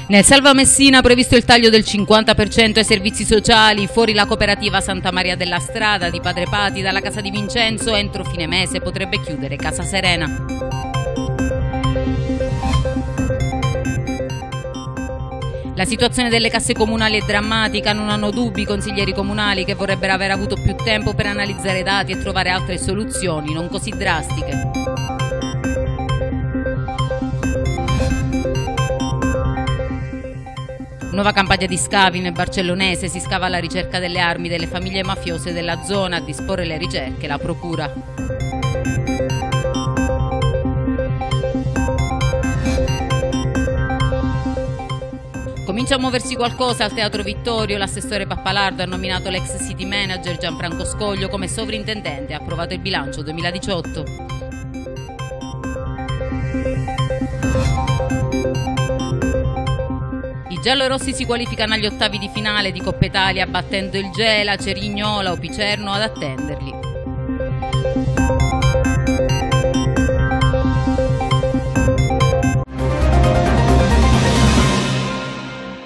Nel Salva Messina previsto il taglio del 50% ai servizi sociali, fuori la cooperativa Santa Maria della Strada di Padre Pati, dalla casa di Vincenzo entro fine mese potrebbe chiudere Casa Serena. La situazione delle casse comunali è drammatica, non hanno dubbi i consiglieri comunali che vorrebbero aver avuto più tempo per analizzare i dati e trovare altre soluzioni, non così drastiche. Nuova campagna di scavi nel Barcellonese, si scava alla ricerca delle armi delle famiglie mafiose della zona, a disporre le ricerche la procura. Comincia a muoversi qualcosa al Teatro Vittorio, l'assessore Pappalardo ha nominato l'ex city manager Gianfranco Scoglio come sovrintendente e ha approvato il bilancio 2018. I giallorossi si qualificano agli ottavi di finale di Coppa Italia battendo il Gela, Cerignola o Picerno ad attenderli.